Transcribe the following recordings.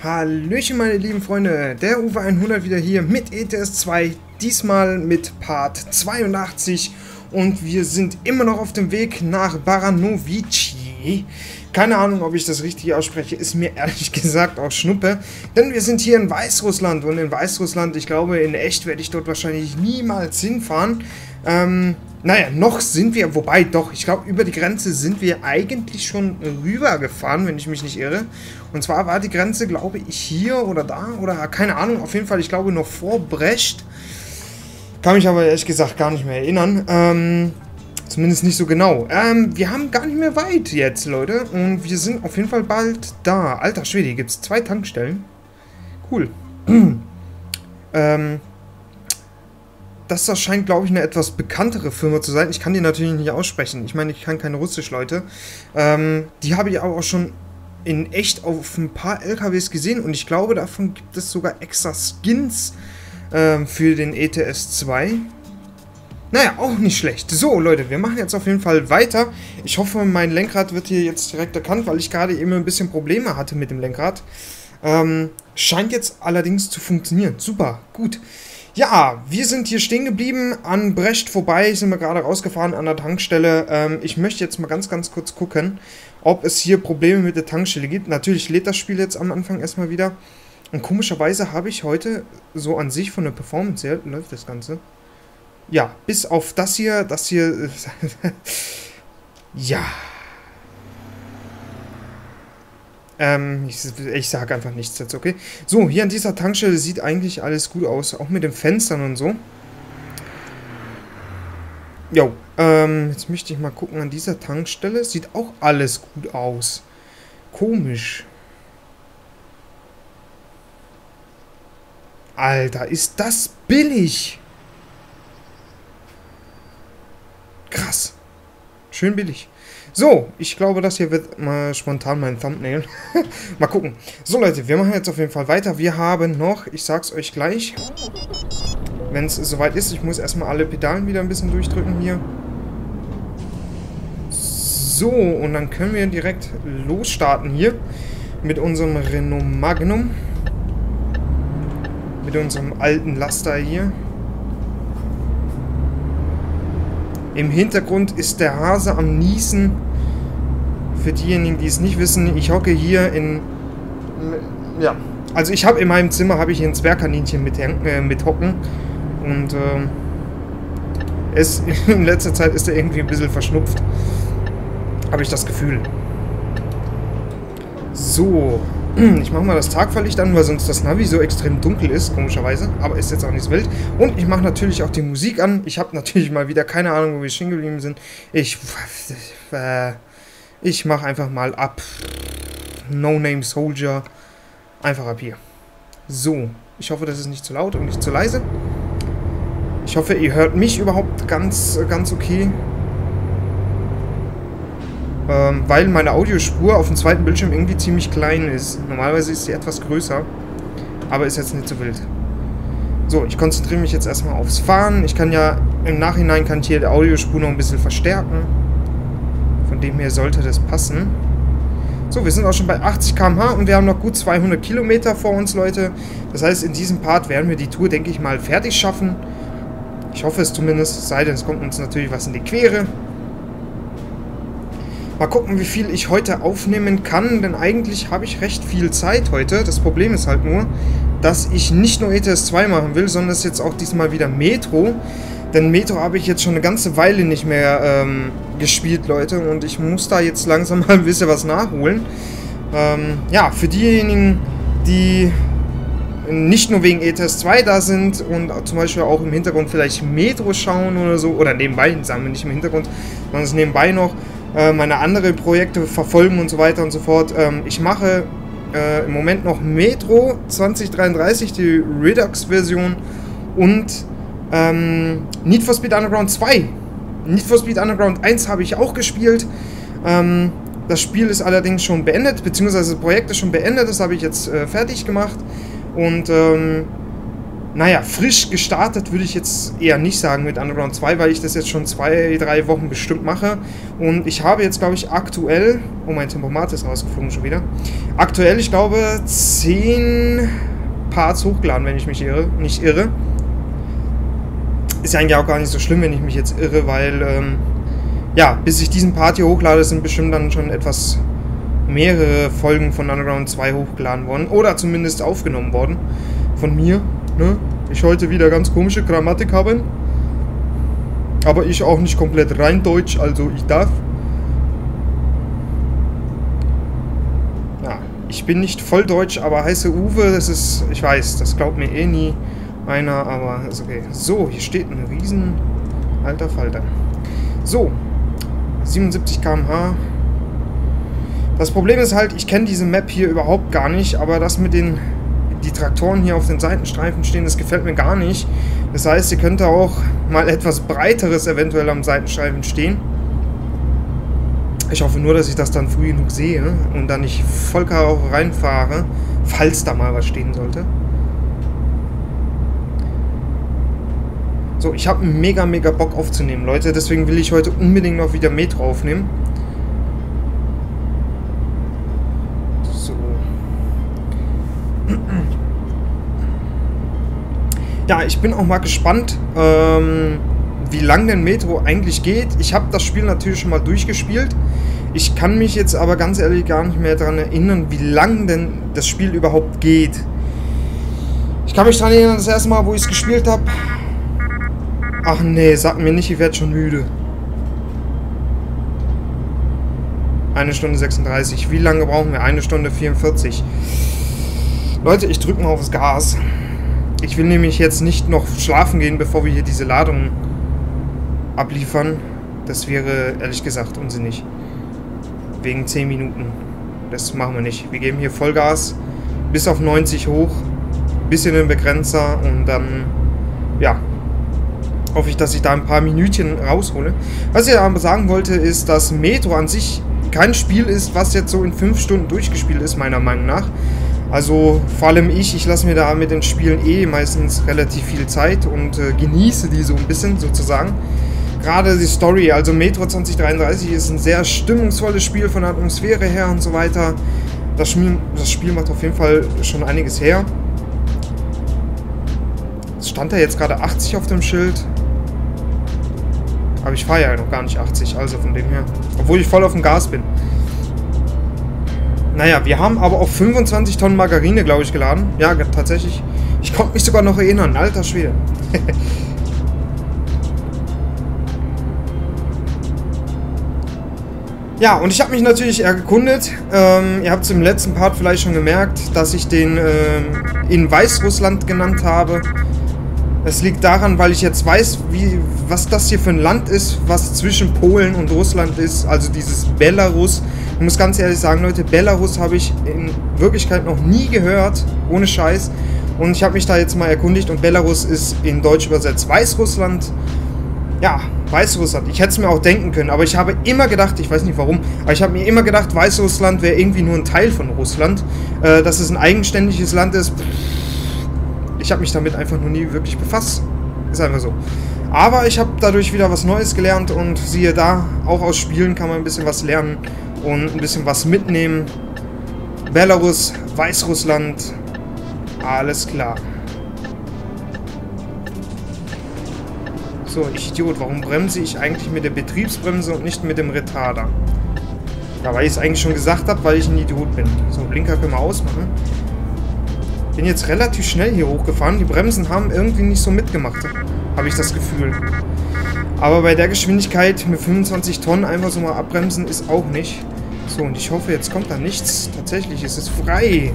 Hallöchen meine lieben Freunde, der Uwe 100 wieder hier mit ETS 2, diesmal mit Part 82 und wir sind immer noch auf dem Weg nach Baranovici. Keine Ahnung, ob ich das richtig ausspreche, ist mir ehrlich gesagt auch Schnuppe, denn wir sind hier in Weißrussland und in Weißrussland, ich glaube in echt werde ich dort wahrscheinlich niemals hinfahren. Naja, noch sind wir, wobei doch, ich glaube über die Grenze sind wir eigentlich schon rüber gefahren, wenn ich mich nicht irre. Und zwar war die Grenze, glaube ich, hier oder da oder keine Ahnung, auf jeden Fall, ich glaube noch vor Brecht. Kann mich aber ehrlich gesagt gar nicht mehr erinnern, zumindest nicht so genau. Wir haben gar nicht mehr weit jetzt, Leute, und wir sind auf jeden Fall bald da. Alter Schwede, hier gibt es 2 Tankstellen. Cool. Das scheint, glaube ich, eine etwas bekanntere Firma zu sein. Ich kann die natürlich nicht aussprechen. Ich meine, ich kann kein Russisch, Leute. Die habe ich aber auch schon in echt auf ein paar LKWs gesehen. Und ich glaube, davon gibt es sogar extra Skins für den ETS 2. Naja, auch nicht schlecht. So, Leute, wir machen jetzt auf jeden Fall weiter. Ich hoffe, mein Lenkrad wird hier jetzt direkt erkannt, weil ich gerade eben ein bisschen Probleme hatte mit dem Lenkrad. Scheint jetzt allerdings zu funktionieren. Super, gut. Ja, wir sind hier stehen geblieben, an Brecht vorbei, sind wir gerade rausgefahren an der Tankstelle. Ich möchte jetzt mal ganz kurz gucken, ob es hier Probleme mit der Tankstelle gibt. Natürlich lädt das Spiel jetzt am Anfang erstmal wieder. Und komischerweise habe ich heute so an sich von der Performance her, läuft das Ganze. Ja, bis auf das hier, ja. Ich sage einfach nichts jetzt, okay? So, hier an dieser Tankstelle sieht eigentlich alles gut aus, auch mit den Fenstern und so. Jo, jetzt möchte ich mal gucken, an dieser Tankstelle sieht auch alles gut aus. Komisch. Alter, ist das billig? Krass. Schön billig. So, ich glaube, das hier wird mal spontan mein Thumbnail. Mal gucken. So, Leute, wir machen jetzt auf jeden Fall weiter. Wir haben noch, ich sag's euch gleich, wenn es soweit ist, ich muss erstmal alle Pedalen wieder ein bisschen durchdrücken hier. So, und dann können wir direkt losstarten hier mit unserem Renault Magnum. Mit unserem alten Laster hier. Im Hintergrund ist der Hase am Niesen. Für diejenigen, die es nicht wissen, ich hocke hier in... Ja, also ich habe in meinem Zimmer habe ich hier ein Zwergkaninchen mit hocken. Und in letzter Zeit ist er irgendwie ein bisschen verschnupft. Habe ich das Gefühl. So, ich mache mal das Tagfahrlicht an, weil sonst das Navi so extrem dunkel ist, komischerweise. Aber ist jetzt auch nicht so wild. Und ich mache natürlich auch die Musik an. Ich habe natürlich mal wieder keine Ahnung, wo wir stehen geblieben sind. Ich mache einfach mal ab. No Name Soldier. Einfach ab hier. So, ich hoffe, das ist nicht zu laut und nicht zu leise. Ich hoffe, ihr hört mich überhaupt ganz okay. Weil meine Audiospur auf dem zweiten Bildschirm irgendwie ziemlich klein ist. Normalerweise ist sie etwas größer, aber ist jetzt nicht so wild. So, ich konzentriere mich jetzt erstmal aufs Fahren. Ich kann ja, im Nachhinein kann ich hier die Audiospur noch ein bisschen verstärken. Von dem her sollte das passen. So, wir sind auch schon bei 80 km/h und wir haben noch gut 200 Kilometer vor uns, Leute. Das heißt, in diesem Part werden wir die Tour, denke ich mal, fertig schaffen. Ich hoffe es zumindest, es sei denn, es kommt uns natürlich was in die Quere. Mal gucken, wie viel ich heute aufnehmen kann, denn eigentlich habe ich recht viel Zeit heute. Das Problem ist halt nur, dass ich nicht nur ETS 2 machen will, sondern es ist jetzt auch diesmal wieder Metro. Denn Metro habe ich jetzt schon eine ganze Weile nicht mehr gespielt, Leute. Und ich muss da jetzt langsam mal ein bisschen was nachholen. Ja, für diejenigen, die nicht nur wegen ETS 2 da sind und zum Beispiel auch im Hintergrund vielleicht Metro schauen oder so. Oder nebenbei, sagen wir nicht im Hintergrund, sondern es nebenbei noch meine anderen Projekte verfolgen und so weiter und so fort. Ich mache im Moment noch Metro 2033, die Redux-Version und Need for Speed Underground 2. Need for Speed Underground 1 habe ich auch gespielt. Das Spiel ist allerdings schon beendet, beziehungsweise das Projekt ist schon beendet. Das habe ich jetzt fertig gemacht. Und naja, frisch gestartet würde ich jetzt eher nicht sagen mit Underground 2, weil ich das jetzt schon 2-3 Wochen bestimmt mache. Und ich habe jetzt, glaube ich, aktuell... Oh, mein Tempomat ist rausgeflogen schon wieder. Aktuell, ich glaube, 10 Parts hochgeladen, wenn ich mich nicht irre. Ist ja eigentlich auch gar nicht so schlimm, wenn ich mich jetzt irre, weil, ja, bis ich diesen Part hier hochlade, sind bestimmt dann schon etwas mehrere Folgen von Underground 2 hochgeladen worden. Oder zumindest aufgenommen worden von mir. Ne? Ich heute wieder ganz komische Grammatik habe. Aber ich auch nicht komplett rein Deutsch, also ich darf. Ja, ich bin nicht voll Deutsch, aber heiße Uwe, das ist, ich weiß, das glaubt mir eh nie einer, aber ist okay. So, hier steht ein riesen alter Falter. So, 77 km/h. Das Problem ist halt, ich kenne diese Map hier überhaupt gar nicht, aber das mit die Traktoren hier auf den Seitenstreifen stehen, das gefällt mir gar nicht. Das heißt, ihr könnt auch mal etwas breiteres eventuell am Seitenstreifen stehen. Ich hoffe nur, dass ich das dann früh genug sehe und dann nicht voll Karo reinfahre, falls da mal was stehen sollte. So, ich habe mega Bock aufzunehmen, Leute. Deswegen will ich heute unbedingt noch wieder Metro aufnehmen. So. Ja, ich bin auch mal gespannt, wie lang denn Metro eigentlich geht. Ich habe das Spiel natürlich schon mal durchgespielt. Ich kann mich jetzt aber ganz ehrlich gar nicht mehr daran erinnern, wie lang denn das Spiel überhaupt geht. Ich kann mich daran erinnern, das erste Mal, wo ich es gespielt habe. Ach nee, sag mir nicht, ich werde schon müde. 1 Stunde 36. Wie lange brauchen wir? 1 Stunde 44. Leute, ich drücke mal aufs Gas. Ich will nämlich jetzt nicht noch schlafen gehen, bevor wir hier diese Ladung abliefern. Das wäre, ehrlich gesagt, unsinnig. Wegen 10 Minuten. Das machen wir nicht. Wir geben hier Vollgas. Bis auf 90 hoch. Bisschen den Begrenzer. Und dann, ja, hoffe ich, dass ich da ein paar Minütchen raushole. Was ich aber sagen wollte, ist, dass Metro an sich kein Spiel ist, was jetzt so in 5 Stunden durchgespielt ist, meiner Meinung nach. Also vor allem ich lasse mir da mit den Spielen meistens relativ viel Zeit und genieße die so ein bisschen sozusagen. Gerade die Story, also Metro 2033 ist ein sehr stimmungsvolles Spiel von der Atmosphäre her und so weiter. Das Spiel macht auf jeden Fall schon einiges her. Es stand da jetzt gerade 80 auf dem Schild. Aber ich fahre ja noch gar nicht 80, also von dem her. Obwohl ich voll auf dem Gas bin. Naja, wir haben aber auch 25 Tonnen Margarine, glaube ich, geladen. Ja, tatsächlich. Ich konnte mich sogar noch erinnern. Alter Schwede. Ja, und ich habe mich natürlich erkundet. Ihr habt es im letzten Part vielleicht schon gemerkt, dass ich den in Weißrussland genannt habe. Das liegt daran, weil ich jetzt weiß, was das hier für ein Land ist, was zwischen Polen und Russland ist, also dieses Belarus. Ich muss ganz ehrlich sagen, Leute, Belarus habe ich in Wirklichkeit noch nie gehört, ohne Scheiß. Und ich habe mich da jetzt mal erkundigt und Belarus ist in Deutsch übersetzt Weißrussland. Ja, Weißrussland. Ich hätte es mir auch denken können, aber ich habe immer gedacht, ich weiß nicht warum, aber ich habe mir immer gedacht, Weißrussland wäre irgendwie nur ein Teil von Russland. Dass es ein eigenständiges Land ist. Ich habe mich damit einfach noch nie wirklich befasst. Ist einfach so. Aber ich habe dadurch wieder was Neues gelernt und siehe da, auch aus Spielen kann man ein bisschen was lernen und ein bisschen was mitnehmen. Belarus, Weißrussland, alles klar. So, ich Idiot, warum bremse ich eigentlich mit der Betriebsbremse und nicht mit dem Retarder? Ja, weil ich es eigentlich schon gesagt habe, weil ich ein Idiot bin. So, Blinker können wir ausmachen. Bin jetzt relativ schnell hier hochgefahren. Die Bremsen haben irgendwie nicht so mitgemacht, habe ich das Gefühl. Aber bei der Geschwindigkeit mit 25 Tonnen einfach so mal abbremsen ist auch nicht. So, und ich hoffe, jetzt kommt da nichts. Tatsächlich, es ist frei.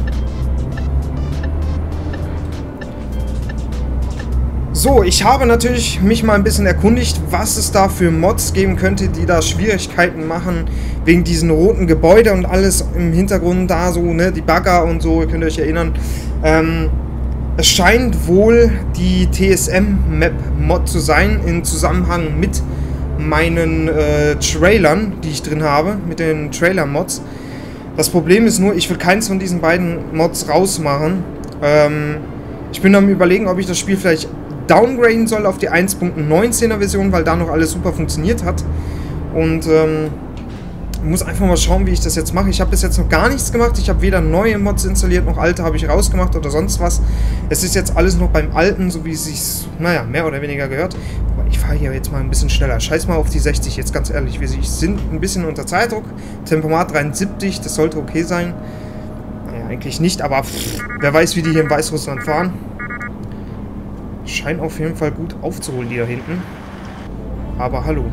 So, ich habe natürlich mich mal ein bisschen erkundigt, was es da für Mods geben könnte, die da Schwierigkeiten machen, wegen diesen roten Gebäude und alles im Hintergrund da so, ne, die Bagger und so, ihr könnt euch erinnern. Es scheint wohl die TSM-Map-Mod zu sein, in Zusammenhang mit meinen Trailern, die ich drin habe, mit den Trailer-Mods. Das Problem ist nur, ich will keins von diesen beiden Mods rausmachen. Ich bin am Überlegen, ob ich das Spiel vielleicht downgraden soll auf die 1.19er Version, weil da noch alles super funktioniert hat. Und muss einfach mal schauen, wie ich das jetzt mache. Ich habe bis jetzt noch gar nichts gemacht. Ich habe weder neue Mods installiert, noch alte habe ich rausgemacht oder sonst was. Es ist jetzt alles noch beim Alten, so wie es sich, naja, mehr oder weniger gehört. Aber ich fahre hier jetzt mal ein bisschen schneller. Scheiß mal auf die 60, jetzt ganz ehrlich. Wir sind ein bisschen unter Zeitdruck. Tempomat 73, das sollte okay sein. Naja, eigentlich nicht, aber wer weiß, wie die hier in Weißrussland fahren. Scheint auf jeden Fall gut aufzuholen, die da hinten. Aber hallo.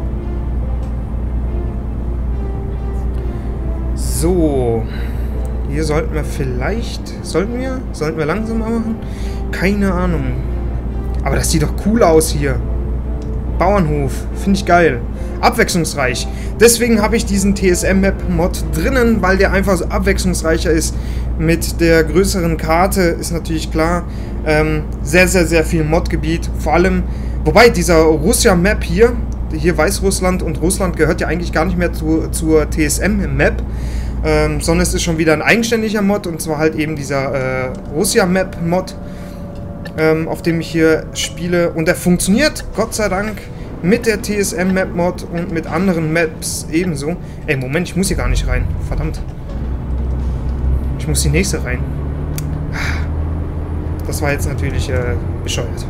So, hier sollten wir vielleicht, sollten wir langsamer machen? Keine Ahnung. Aber das sieht doch cool aus hier. Bauernhof, finde ich geil. Abwechslungsreich. Deswegen habe ich diesen TSM-Map-Mod drinnen, weil der einfach so abwechslungsreicher ist. Mit der größeren Karte ist natürlich klar, sehr, sehr, sehr viel Modgebiet. Vor allem, wobei dieser Russia-Map hier Weißrussland und Russland gehört ja eigentlich gar nicht mehr zur TSM-Map. Sondern es ist schon wieder ein eigenständiger Mod, und zwar halt eben dieser Russia-Map-Mod, auf dem ich hier spiele. Und der funktioniert, Gott sei Dank, mit der TSM-Map-Mod und mit anderen Maps ebenso. Ey, Moment, ich muss hier gar nicht rein. Verdammt. Ich muss die nächste rein. Das war jetzt natürlich bescheuert.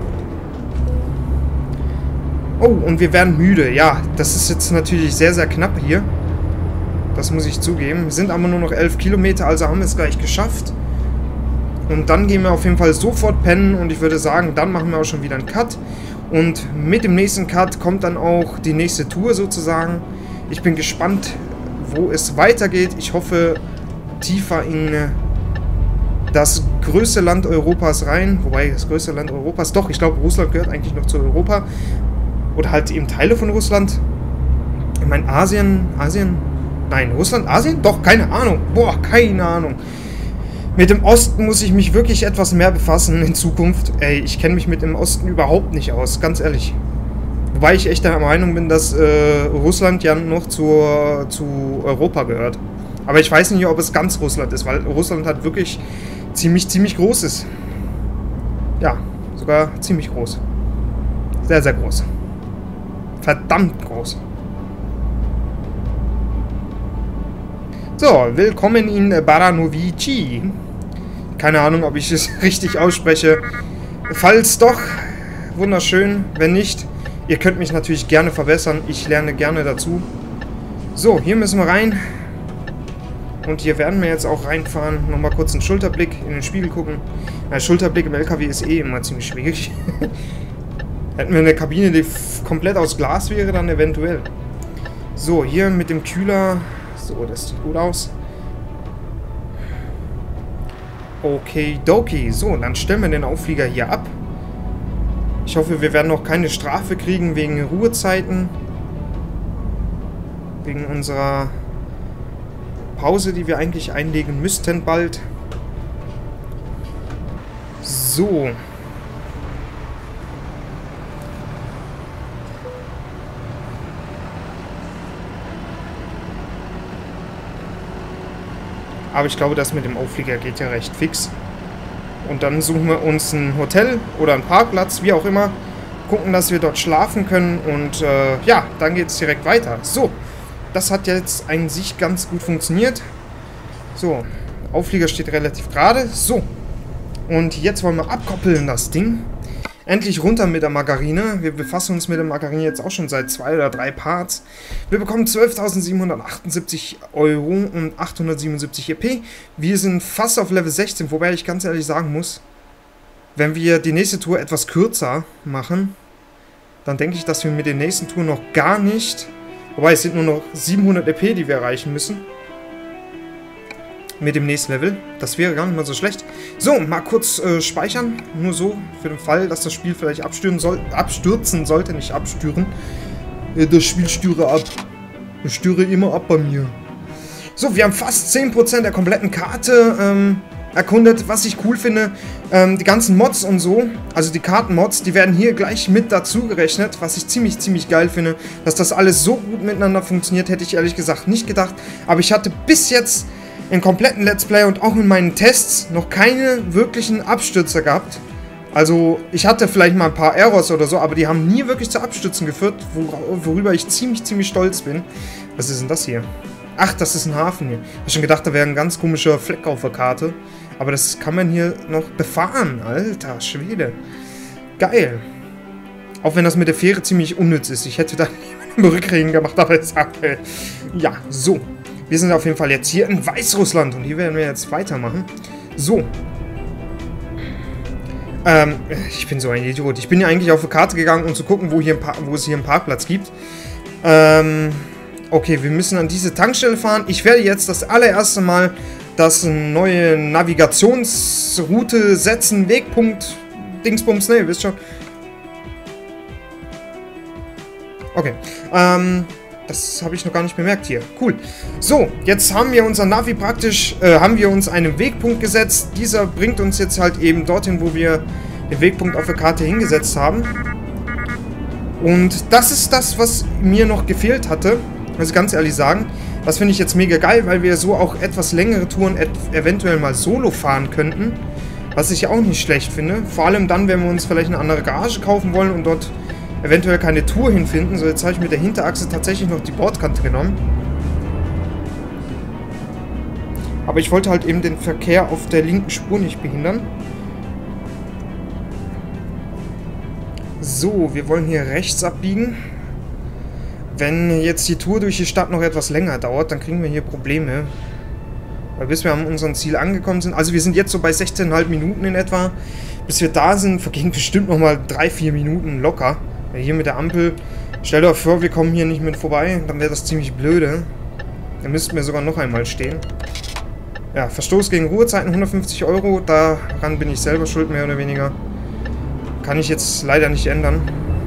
Oh, und wir werden müde. Ja, das ist jetzt natürlich sehr, sehr knapp hier. Das muss ich zugeben. Wir sind aber nur noch 11 Kilometer, also haben wir es gleich geschafft. Und dann gehen wir auf jeden Fall sofort pennen. Und ich würde sagen, dann machen wir auch schon wieder einen Cut. Und mit dem nächsten Cut kommt dann auch die nächste Tour sozusagen. Ich bin gespannt, wo es weitergeht. Ich hoffe, tiefer in das größte Land Europas rein. Wobei, das größte Land Europas... Doch, ich glaube, Russland gehört eigentlich noch zu Europa. Oder halt eben Teile von Russland. Ich meine, Asien... Nein, Russland, Asien? Doch, keine Ahnung. Boah, keine Ahnung. Mit dem Osten muss ich mich wirklich etwas mehr befassen in Zukunft. Ey, ich kenne mich mit dem Osten überhaupt nicht aus, ganz ehrlich. Wobei ich echt der Meinung bin, dass Russland ja noch zu Europa gehört. Aber ich weiß nicht, ob es ganz Russland ist, weil Russland halt wirklich ziemlich groß ist. Ja, sogar ziemlich groß. Sehr, sehr groß. Verdammt groß. So, willkommen in Baranovici. Keine Ahnung, ob ich es richtig ausspreche. Falls doch, wunderschön. Wenn nicht, ihr könnt mich natürlich gerne verbessern. Ich lerne gerne dazu. So, hier müssen wir rein. Und hier werden wir jetzt auch reinfahren. Nochmal kurz einen Schulterblick in den Spiegel gucken. Ein Schulterblick im LKW ist eh immer ziemlich schwierig. Hätten wir eine Kabine, die komplett aus Glas wäre, dann eventuell. So, hier mit dem Kühler... So, das sieht gut aus. Okidoki. So, dann stellen wir den Aufflieger hier ab. Ich hoffe, wir werden noch keine Strafe kriegen wegen Ruhezeiten. Wegen unserer Pause, die wir eigentlich einlegen müssten bald. So. Aber ich glaube, das mit dem Aufflieger geht ja recht fix. Und dann suchen wir uns ein Hotel oder einen Parkplatz, wie auch immer. Gucken, dass wir dort schlafen können. Und ja, dann geht es direkt weiter. So, das hat jetzt an sich ganz gut funktioniert. So, Aufflieger steht relativ gerade. So, und jetzt wollen wir abkoppeln das Ding. Endlich runter mit der Margarine. Wir befassen uns mit der Margarine jetzt auch schon seit 2 oder 3 Parts. Wir bekommen 12.778 Euro und 877 EP. Wir sind fast auf Level 16, wobei ich ganz ehrlich sagen muss, wenn wir die nächste Tour etwas kürzer machen, dann denke ich, dass wir mit der nächsten Tour noch gar nicht... Wobei, es sind nur noch 700 EP, die wir erreichen müssen. Mit dem nächsten Level. Das wäre gar nicht mal so schlecht. So, mal kurz speichern. Nur so, für den Fall, dass das Spiel vielleicht abstürzen sollte. Nicht abstüren. Das Spiel stüre ab. Ich stüre immer ab bei mir. So, wir haben fast 10% der kompletten Karte erkundet. Was ich cool finde, die ganzen Mods und so, also die Kartenmods, die werden hier gleich mit dazu gerechnet. Was ich ziemlich geil finde. Dass das alles so gut miteinander funktioniert, hätte ich ehrlich gesagt nicht gedacht. Aber ich hatte bis jetzt im kompletten Let's Play und auch in meinen Tests noch keine wirklichen Abstürze gehabt. Also, ich hatte vielleicht mal ein paar Errors oder so, aber die haben nie wirklich zu Abstürzen geführt, worüber ich ziemlich stolz bin. Was ist denn das hier? Ach, das ist ein Hafen hier. Ich habe schon gedacht, da wäre ein ganz komischer Fleck auf der Karte. Aber das kann man hier noch befahren. Alter Schwede. Geil. Auch wenn das mit der Fähre ziemlich unnütz ist. Ich hätte da im Rückregen gemacht, aber ist okay. Ja, so. Wir sind auf jeden Fall jetzt hier in Weißrussland. Und hier werden wir jetzt weitermachen. So. Ich bin so ein Idiot. Ich bin ja eigentlich auf die Karte gegangen, um zu gucken, wo es hier einen Parkplatz gibt. Okay, wir müssen an diese Tankstelle fahren. Ich werde jetzt das allererste Mal das neue Navigationsroute setzen. Wegpunkt, Dingsbums, ne, ihr wisst schon. Okay, das habe ich noch gar nicht bemerkt hier. Cool. So, jetzt haben wir unser Navi praktisch, haben wir uns einen Wegpunkt gesetzt. Dieser bringt uns jetzt halt eben dorthin, wo wir den Wegpunkt auf der Karte hingesetzt haben. Und das ist das, was mir noch gefehlt hatte, muss ich ganz ehrlich sagen. Das finde ich jetzt mega geil, weil wir so auch etwas längere Touren eventuell mal solo fahren könnten. Was ich auch nicht schlecht finde. Vor allem dann, wenn wir uns vielleicht eine andere Garage kaufen wollen und dort eventuell keine Tour hinfinden. So, jetzt habe ich mit der Hinterachse tatsächlich noch die Bordkante genommen. Aber ich wollte halt eben den Verkehr auf der linken Spur nicht behindern. So, wir wollen hier rechts abbiegen. Wenn jetzt die Tour durch die Stadt noch etwas länger dauert, dann kriegen wir hier Probleme. Weil bis wir an unserem Ziel angekommen sind, also wir sind jetzt so bei 16,5 Minuten in etwa. Bis wir da sind, vergehen bestimmt nochmal 3-4 Minuten locker. Hier mit der Ampel, stellt euch vor, wir kommen hier nicht mit vorbei, dann wäre das ziemlich blöde. Dann müssten wir sogar noch einmal stehen. Ja, Verstoß gegen Ruhezeiten, 150 €, daran bin ich selber schuld, mehr oder weniger. Kann ich jetzt leider nicht ändern.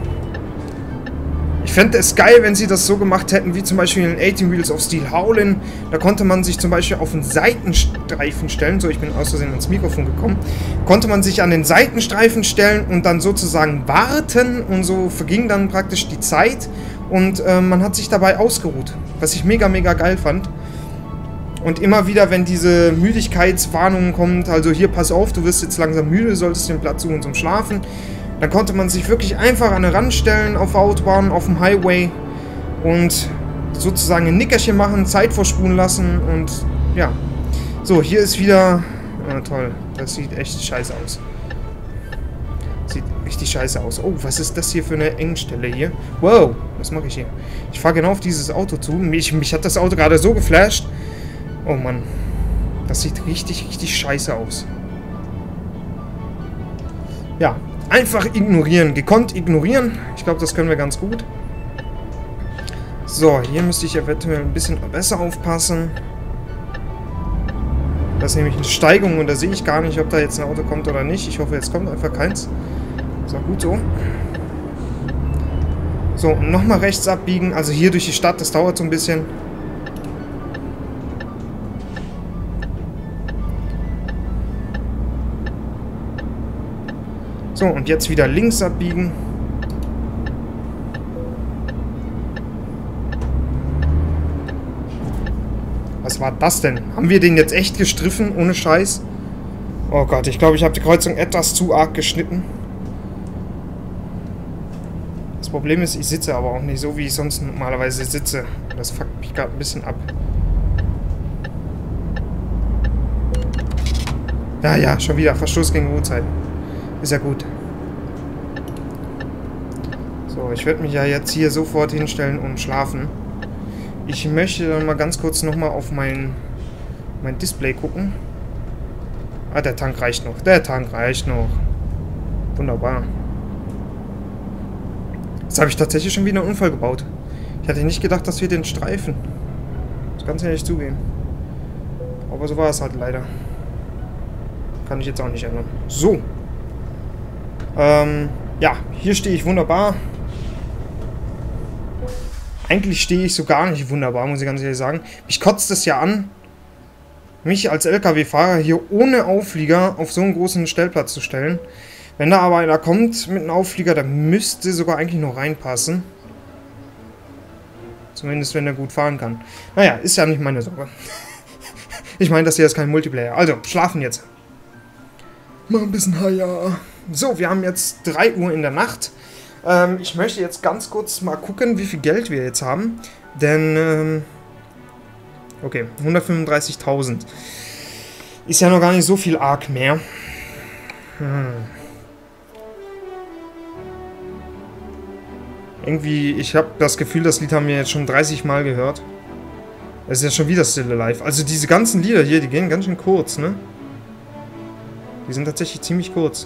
Ich fände es geil, wenn sie das so gemacht hätten, wie zum Beispiel in 18 Wheels of Steel Howlin'. Da konnte man sich zum Beispiel auf den Seitenstreifen stellen. So, ich bin aus Versehen ins Mikrofon gekommen. Konnte man sich an den Seitenstreifen stellen und dann sozusagen warten. Und so verging dann praktisch die Zeit. Und man hat sich dabei ausgeruht. Was ich mega geil fand. Und immer wieder, wenn diese Müdigkeitswarnung kommt, also hier, pass auf, du wirst jetzt langsam müde, solltest den Platz suchen zum Schlafen. Dann konnte man sich wirklich einfach an den Rand stellen auf der Autobahn, auf dem Highway und sozusagen ein Nickerchen machen, Zeit vorspulen lassen und ja. So, hier ist wieder... Oh, toll, das sieht echt scheiße aus. Sieht richtig scheiße aus. Oh, was ist das hier für eine Engstelle hier? Wow, was mache ich hier? Ich fahre genau auf dieses Auto zu. Mich hat das Auto gerade so geflasht. Oh Mann, das sieht richtig scheiße aus. Ja. Einfach ignorieren. Gekonnt ignorieren. Ich glaube, das können wir ganz gut. So, hier müsste ich eventuell ein bisschen besser aufpassen. Das ist nämlich eine Steigung und da sehe ich gar nicht, ob da jetzt ein Auto kommt oder nicht. Ich hoffe, jetzt kommt einfach keins. So, gut so. So, und nochmal rechts abbiegen. Also hier durch die Stadt, das dauert so ein bisschen. So, und jetzt wieder links abbiegen. Was war das denn? Haben wir den jetzt echt gestriffen, ohne Scheiß? Oh Gott, ich glaube, ich habe die Kreuzung etwas zu arg geschnitten. Das Problem ist, ich sitze aber auch nicht so, wie ich sonst normalerweise sitze. Das fuckt mich gerade ein bisschen ab. Ja, schon wieder. Verstoß gegen Ruhezeiten. Ist ja gut. So, ich werde mich ja jetzt hier sofort hinstellen und schlafen. Ich möchte dann mal ganz kurz nochmal auf mein Display gucken. Ah, der Tank reicht noch. Der Tank reicht noch. Wunderbar. Jetzt habe ich tatsächlich schon wieder einen Unfall gebaut. Ich hatte nicht gedacht, dass wir den streifen. Das kann ich ehrlich zugeben. Aber so war es halt leider. Kann ich jetzt auch nicht ändern. So. Ja, hier stehe ich wunderbar. Eigentlich stehe ich so gar nicht wunderbar, muss ich ganz ehrlich sagen. Mich kotzt es ja an, mich als LKW-Fahrer hier ohne Auflieger auf so einen großen Stellplatz zu stellen. Wenn da aber einer kommt mit einem Auflieger, dann müsste sogar eigentlich noch reinpassen. Zumindest wenn er gut fahren kann. Naja, ist ja nicht meine Sorge. Ich meine, das hier ist kein Multiplayer. Also, schlafen jetzt. Mal ein bisschen higher. So, wir haben jetzt 3 Uhr in der Nacht. Ich möchte jetzt ganz kurz mal gucken, wie viel Geld wir jetzt haben. Denn, okay, 135.000. Ist ja noch gar nicht so viel arg mehr. Irgendwie, ich habe das Gefühl, das Lied haben wir jetzt schon 30 Mal gehört. Es ist ja schon wieder Still Alive. Also diese ganzen Lieder hier, die gehen ganz schön kurz, ne? Die sind tatsächlich ziemlich kurz.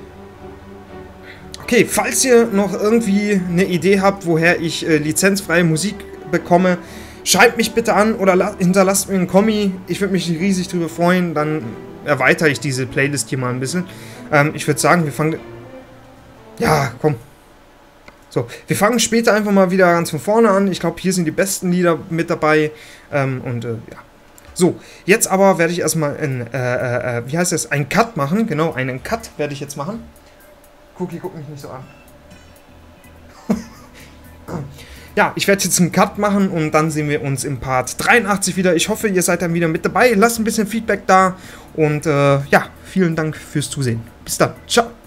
Okay, falls ihr noch irgendwie eine Idee habt, woher ich lizenzfreie Musik bekomme, schreibt mich bitte an oder hinterlasst mir einen Kommi. Ich würde mich riesig drüber freuen. Dann erweitere ich diese Playlist hier mal ein bisschen. Ich würde sagen, wir fangen... Ja, komm. So, wir fangen später einfach mal wieder ganz von vorne an. Ich glaube, hier sind die besten Lieder mit dabei. Ja. So, jetzt aber werde ich erstmal wie heißt das? Einen Cut machen. Genau, einen Cut werde ich jetzt machen. Cookie, guck mich nicht so an. Ja, ich werde jetzt einen Cut machen und dann sehen wir uns im Part 83 wieder. Ich hoffe, ihr seid dann wieder mit dabei. Lasst ein bisschen Feedback da und ja, vielen Dank fürs Zusehen. Bis dann. Ciao.